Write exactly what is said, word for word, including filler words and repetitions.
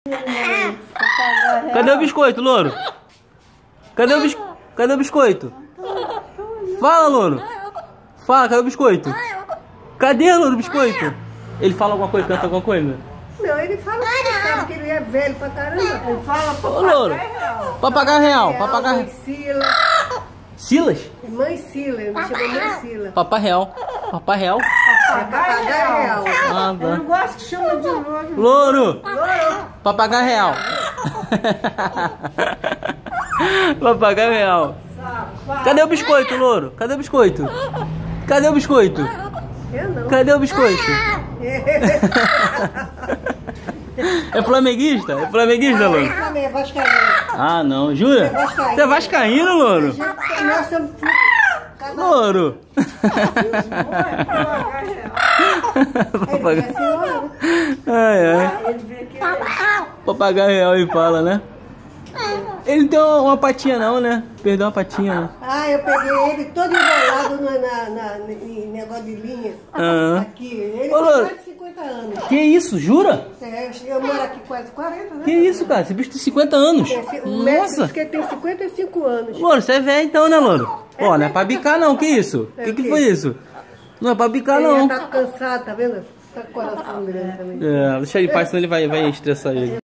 Cadê o biscoito, louro? Cadê o, bis... Cadê o biscoito? Fala, louro. Fala, cadê o biscoito? Cadê, louro, o biscoito? Ele fala alguma coisa, canta alguma coisa? Não, ele fala que sabe que ele é velho pra caramba. Ele fala Ô, louro. Papagaio real, papagaio Mãe Sila. Silas? Mãe Sila, ele me chama Mãe Sila. Papai real. Papai real? Papagaio real. Ah, Eu não tá. gosto que chama de louro. Louro. Louro. Papagaio real. Papagaio real. Cadê o biscoito, louro? Cadê o biscoito? Cadê o biscoito? Eu não. Cadê o biscoito? É flamenguista? É flamenguista, louro? Ele também é vascaíno. Ah, não. Jura? vascaíno. Você é vascaíno, louro? Nós somos Louro. Ele é assim, louro. Ai, ai. Ele vê que ele é... Papagaio real e fala, né? Ele tem uma, uma patinha não, né? Perdeu uma patinha, né? Ah, eu peguei ele todo enrolado na, na, na, em negócio de linha. Ah. Aqui. Ele Ô, tem louro. mais de cinquenta anos. Que isso, jura? É, eu moro aqui quase quarenta, né? Que isso, cara? Você bicho tem cinquenta anos. Esse- O médico Nossa. disse que ele tem cinquenta e cinco anos. Louro, você é velho então, né, louro? Ó, não é pra bicar não, que isso? É Que o que quê? foi isso? Não é pra bicar Ele não. já tá cansado, tá vendo? Tá com o coração grande também. É, deixa ele em paz, senão ele vai, vai estressar ele.